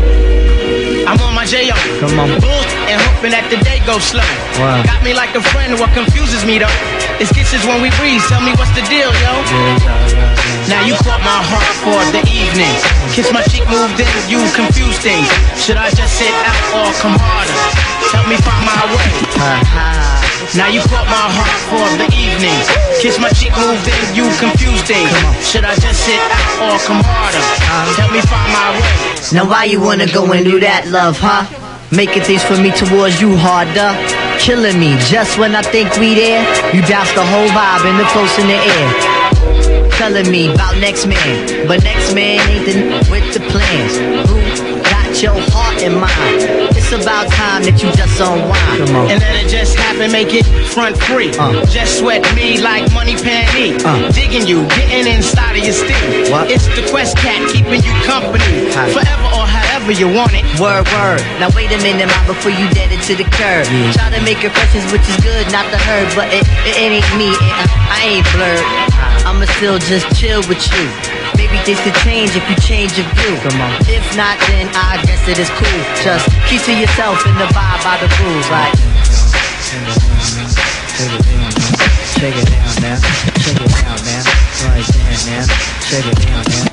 J: I'm on my J O.
E: Come on.
J: Bull and hoping that the day goes slow.
E: Wow.
J: Got me like a friend, what confuses me though. It's kisses when we breathe, tell me what's the deal, yo.
E: Yeah, yeah, yeah.
J: Now you caught my heart for the evening. Kiss my cheek, moved in, you confused things. Should I just sit out or come harder? Help me find my way. Now you caught my heart for the evening. Kiss my cheek, moved in, you confused things. Should I just sit out or come harder? Help me find my way.
P: Now why you wanna go and do that, love, huh? Making things for me towards you harder. Killing me just when I think we there. You bounce the whole vibe and the close in the air. Telling me about next man, but next man ain't the n- with the plans. Who got your heart in mind? It's about time that you just unwind.
E: Come on.
J: And then it just happened, make it front free.
E: Uh.
J: Just sweat me like money panty.
E: Uh.
J: Digging you, getting inside of your steam.
E: What?
J: It's the Quest Cat keeping you company.
E: Hi.
J: Forever or however you want it.
P: Word, word. Now wait a minute, ma, before you dead it to the curb.
E: Yeah.
P: Try to make impressions, which is good, not the herd, but it, it, it ain't me. It, I ain't blurred. I'ma still just chill with you. Maybe things could change if you change your view.
E: Come on.
P: If not, then I guess it is cool. Just keep to yourself and abide by the rules. Like,
E: Check it down now. Check it down now. Right there now. Check it down now.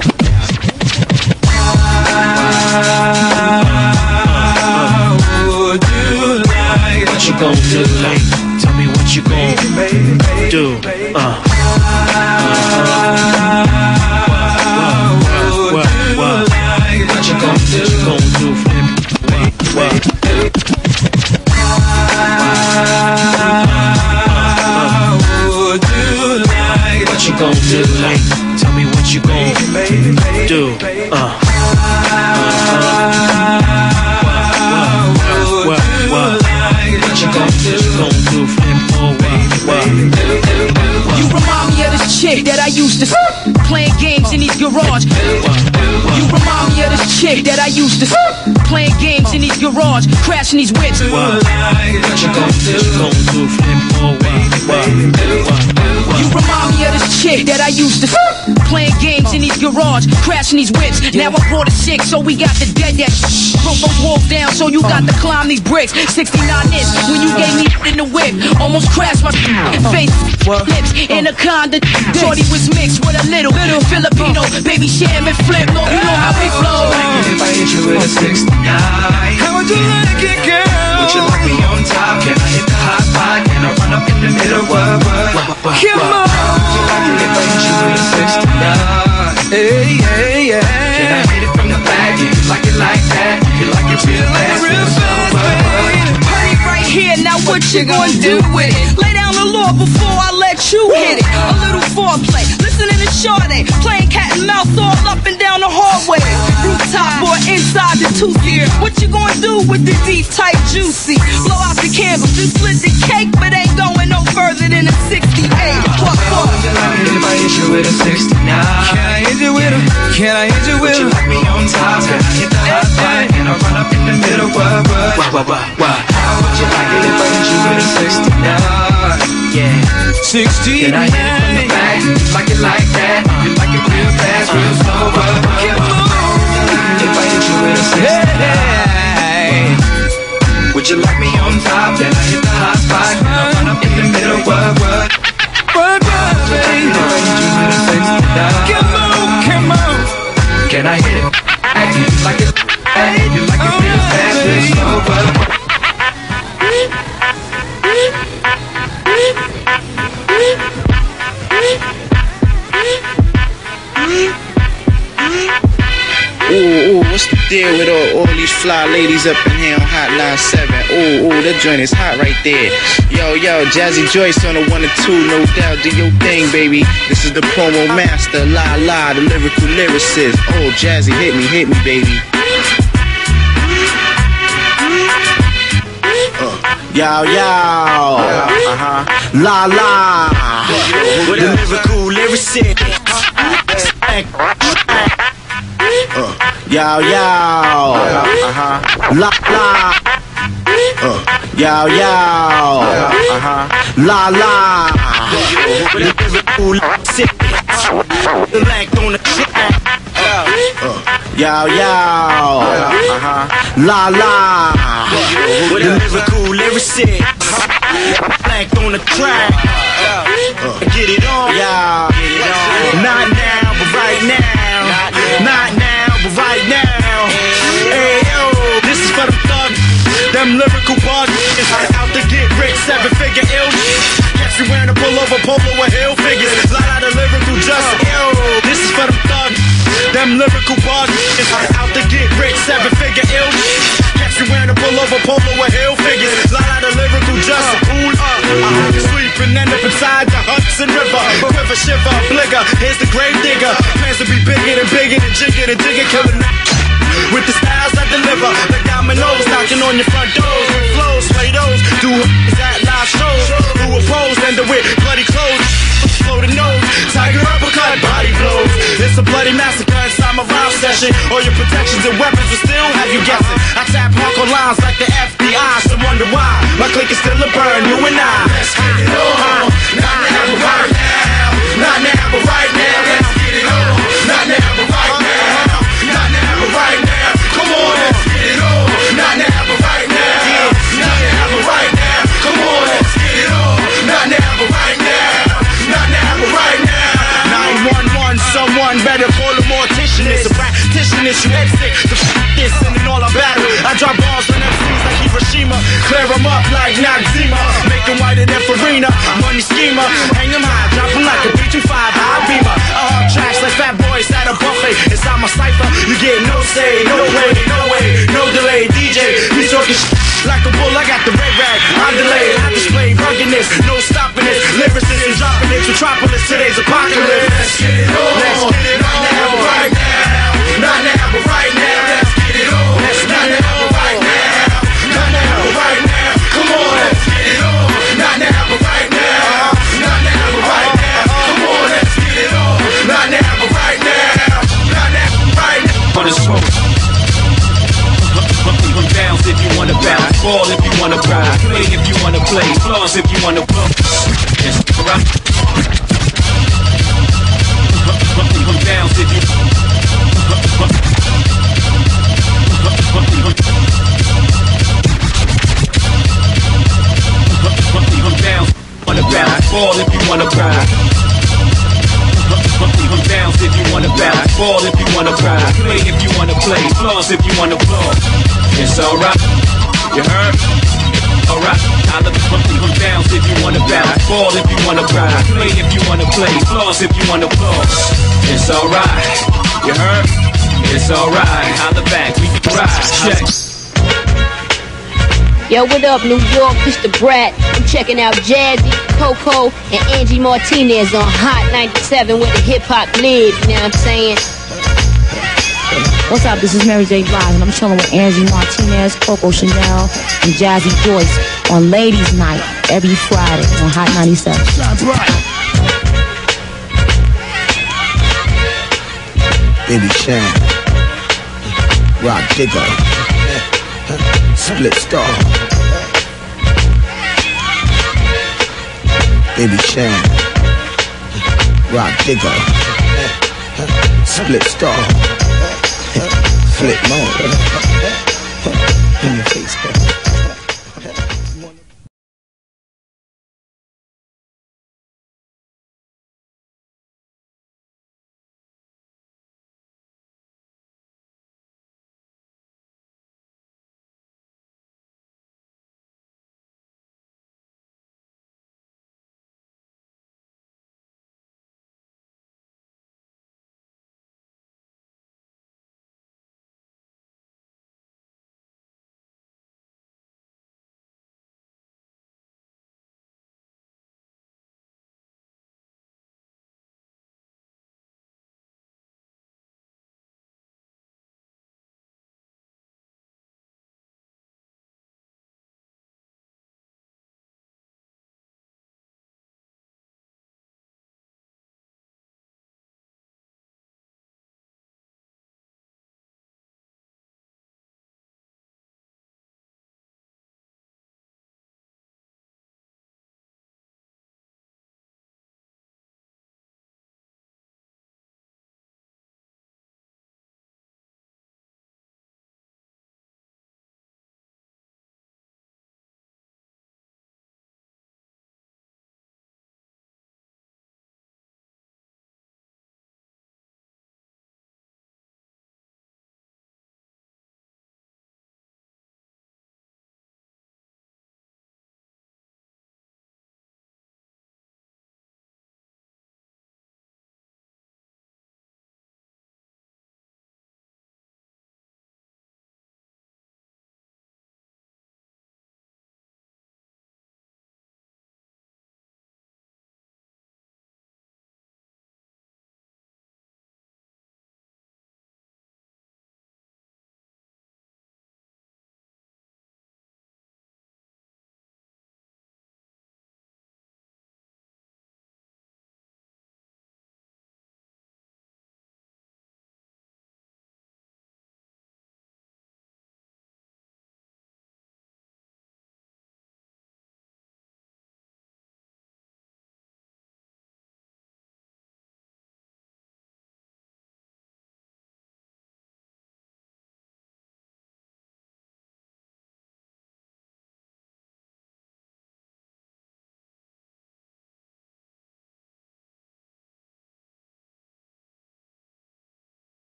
T: Would you like? What you gon' do? Tell me what you gon' do. Uh. What, what, what, what you gon' do? What you gon' do for me? What, what? Would you like? What you gon' do? Tell me what you gon' do. Uh. What, what, what, what you gon' do? What you gon' do for him? Oh, what, what?
V: You remind me of this chick that I used to f- playing games in these garage. You remind me of this chick that I used to f- playing games in these garage, crashing these whips.
T: What, what you gon' do? What you gon' do for him? Oh, what, what, what?
V: You remind me of this chick that I used to f- playing games in these garage, crashing these whips. Now I brought a six, so we got to dead that sh- broke those walls down, so you got to climb these bricks. sixty-nine inch when you gave me in the whip, almost crashed my face, lips, anaconda. Shorty was mixed with a little, little Filipino, baby sham and flip. No, you know how we flow.
T: If I hit you with a sixty-nine, how would you like it, girl? Would you like me on top? Can I hit the hot spot? Can I run up in the middle? What, what, what, what?
V: Come you gonna do with it? Lay down the law before I let you hit it. A little foreplay, listening to Sade, playing cat and mouse all up and down the hallway. Rooftop or inside the two-seat. What you gonna do with the deep, tight, juicy? Blow out the candles and split the cake, but ain't going no further than a sixty-eight. What for?
F: Would you like me if I hit you with a sixty-nine? Can I hit you with a? Can I hit you with a? Would you like me on top? Can I hit the hot spot? And I run up in the middle? What, what? What, what, what, what? How would you like it if I hit you with a sixty-nine? Yeah.
I: sixty-nine.
F: Can I hit it from the back? You like it like that? You like it real fast, real slow? What, what, what? If I hit you with a sixty-nine? Would you like me on top? Then I hit the hot spot. And I run up in the middle? What, what?
I: What, what, baby?
F: If I hit you with a sixty-nine?
I: Come on, come on.
F: Can I hit it? You like it? You like it real fast, real slow? What, what?
K: Ooh, ooh, what's the deal with all, all these fly ladies up in here on Hot nine seven? Ooh, ooh, that joint is hot right there. Yo, yo, Jazzy Joyce on the one and two, no doubt. Do your thing, baby. This is the promo master, la la, the lyrical lyricist. Oh, Jazzy, hit me, hit me, baby. Uh, yo, yo, uh-huh, la la, the lyrical lyricist. Uh, yo, yo, uh-huh, la, la, uh, yo, yo, uh-huh, la, la, the lyrical lyricist. The length on the track. Uh, yo, yo, uh-huh, la, la, the lyrical lyricist. Length on the track. Uh, get it on, yeah. Not now, but right now. Not now, but right now. Hey, yo, this is for the thugs. Them lyrical bugs is out to get rich, seven figure ill. Catch me wearing a pullover, polo with hill figures. Lot out of lyrical justice. Yo, this is for the thugs. Them lyrical bugs is out to get rich, seven figure ill. Catch me wearing a pullover, polo with hill figures. Lot out of lyrical justice. Cool up. I hope you sleep and end up inside the Hudson River. River shiver, bligger. Here's the grave digger. Plans to be bigger than bigger than jigger than digger, killing that. With the styles I deliver, like dominoes knocking on your front doors. With flows, sway those, do is at live shows. Who oppose, end it with bloody clothes. Slow the nose, tiger uppercut, body blows. It's a bloody massacre inside my rhyme session. All your protections and weapons will still have you guessing. I tap hardcore lines like the F B I, so wonder why my clique is still a burn, you and I. Let's get it on, not now but right now. Not now but right now, let's get it on. Not now but right now. Not now but right now. Come on, let's get it on. Not now but right now. Not now but right now. Come on, let's get it on. Not now but right now. Not now but right now. nine one one, someone better call a mortician. It's a practitioner, you head sick. The f*** this and in all our battle. I drop balls on M Cs like Hiroshima. Clear them up like Noxzema. Make them whiter than Farina. Money schemer. Hang them high, drop them like a B twenty-five high beamer. I hard tracks like fat boys at a buffet. Inside my cipher, you get no say, no way, no way, no delay. D J, he's talking shit like a bull. I got the red rag. I'm delayed. I display ruggedness, no stopping this. Lyricists dropping it. Metropolis, today's apocalypse. Let's get it on. Let's get it on. Not now, but right now. Not now, but right now. Let's get it on. Let's not now, but right now. Not now, but right now. Come on, let's get it on. Not now, but right now. Not now, but right now. Come on, let's get it on. Not now, but right now. Not now, but right now.
U: On the smoke. Bounce if you wanna bounce, fall if you wanna ride, play if you wanna play, floss if you wanna blow. Yes, right. Bounce if you. Bounce, wanna bounce, fall if you wanna ride. Bounce if you wanna bounce, fall if you wanna ride, play if you wanna play, floss if you wanna blow. It's alright, you heard? Alright, I love the bounce if you wanna bounce, fall if you wanna ride, play if you wanna play, floss if you wanna blow. It's alright, you heard? It's alright, on the back, we can ride, check.
B: Yo, what up, New York? It's the Brat. I'm checking out Jazzy, Coco, and Angie Martinez on Hot ninety-seven where the hip hop lives. You know what I'm saying?
H: What's up? This is Mary J. Blige, and I'm chilling with Angie Martinez, Coco Chanel, and Jazzy Joyce on Ladies Night every Friday on Hot ninety-seven.
K: Baby Shine, Rock Digger, Split Star. Baby Shine, Rock Digger, Split Star, Flip Mode. In your face,